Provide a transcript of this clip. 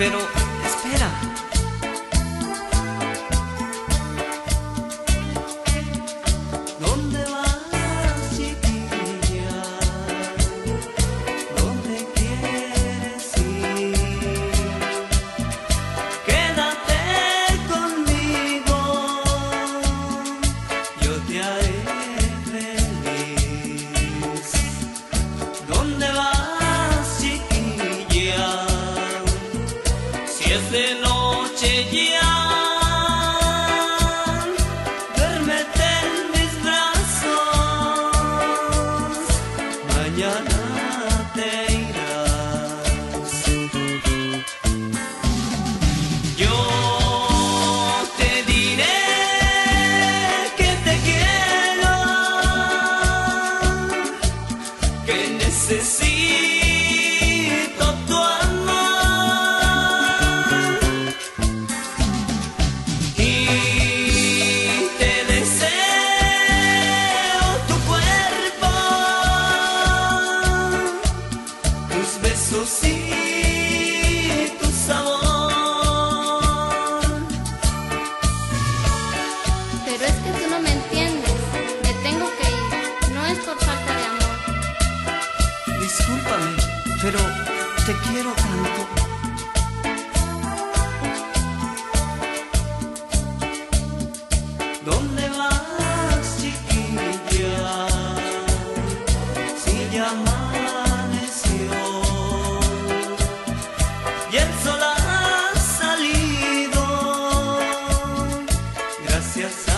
Pero espera. ¿Dónde vas, chiquilla? ¿Dónde quieres ir? Quédate conmigo, yo te haré feliz. ¿Dónde vas, chiquilla? Si es de noche ya, duérmete en mis brazos, mañana te irás. Yo te diré que te quiero, que necesito tu amor, y te deseo tu cuerpo, tus besos y tu sabor. Pero es que tú no me entiendes. Me tengo que ir. No es por falta de amor. Discúlpame, pero te quiero tanto. ¿Dónde vas, chiquilla? Si ya amaneció y el sol ha salido, gracias a